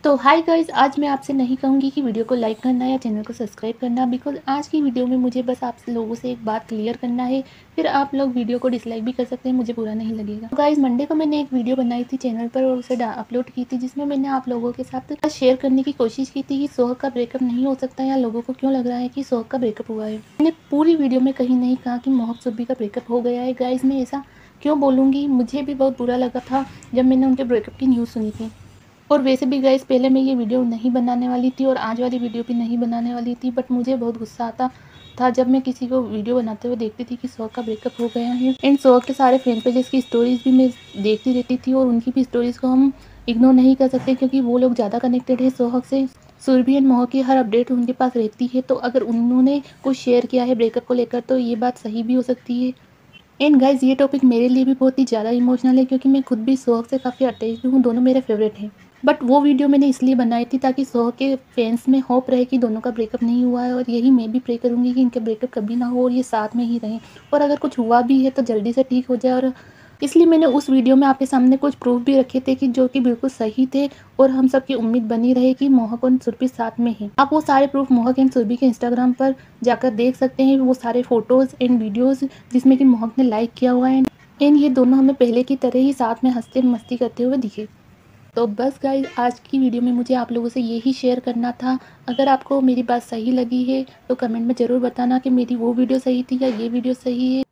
तो hi guys, आज मैं आपसे नहीं कहूँगी कि वीडियो को लाइक करना या चैनल को सब्सक्राइब करना, बिकॉज़ आज की वीडियो में मुझे बस आप लोगों से एक बात क्लियर करना है। फिर आप लोग वीडियो को डिसलाइक भी कर सकते हैं, मुझे बुरा नहीं लगेगा। तो गाइस, मंडे को मैंने एक वीडियो बनाई थी चैनल पर और उसे अपलोड की थी, जिसमें मैंने आप लोगों के साथ शेयर करने की कोशिश की थी कि सोहग का ब्रेकअप नहीं हो सकता या लोगों को क्यों लग रहा है कि सोहग का ब्रेकअप हुआ है। मैंने पूरी वीडियो में कहीं नहीं कहा कि मोहक सुब्बी का ब्रेकअप हो गया है। गाइस, मैं ऐसा क्यों बोलूँगी, मुझे भी बहुत बुरा लगा था जब मैंने उनके ब्रेकअप की न्यूज़ सुनी थी। और वैसे भी गाइस, पहले मैं ये वीडियो नहीं बनाने वाली थी और आज वाली वीडियो भी नहीं बनाने वाली थी, बट मुझे बहुत गुस्सा आता था जब मैं किसी को वीडियो बनाते हुए देखती थी कि सोहग का ब्रेकअप हो गया है। एंड सोहग के सारे फैन पेजेस की स्टोरीज भी मैं देखती रहती थी और उनकी भी स्टोरीज को हम इग्नोर नहीं कर सकते, क्योंकि वो लोग ज़्यादा कनेक्टेड है सोहग से। सुरभि एंड मोहक की हर अपडेट उनके पास रहती है, तो अगर उन्होंने कुछ शेयर किया है ब्रेकअप को लेकर तो ये बात सही भी हो सकती है। एंड गाइस, ये टॉपिक मेरे लिए भी बहुत ही ज़्यादा इमोशनल है, क्योंकि मैं खुद भी सोहग से काफ़ी अटैच्ड हूँ, दोनों मेरे फेवरेट हैं। बट वो वीडियो मैंने इसलिए बनाई थी ताकि सोहग के फैंस में होप रहे कि दोनों का ब्रेकअप नहीं हुआ है, और यही मैं भी प्रे करूँगी कि इनका ब्रेकअप कभी ना हो और ये साथ में ही रहें। और अगर कुछ हुआ भी है तो जल्दी से ठीक हो जाए। और इसलिए मैंने उस वीडियो में आपके सामने कुछ प्रूफ भी रखे थे कि जो कि बिल्कुल सही थे, और हम सबकी उम्मीद बनी रहे कि मोहक और सुरभि साथ में हैं। आप वो सारे प्रूफ मोहक एंड सुरभि के इंस्टाग्राम पर जाकर देख सकते हैं, वो सारे फोटोज़ एंड वीडियोज़ जिसमें कि मोहक ने लाइक किया हुआ है। एंड ये दोनों हमें पहले की तरह ही साथ में हँसते मस्ती करते हुए दिखे। तो बस गाइस, आज की वीडियो में मुझे आप लोगों से यही शेयर करना था। अगर आपको मेरी बात सही लगी है तो कमेंट में ज़रूर बताना कि मेरी वो वीडियो सही थी या ये वीडियो सही है।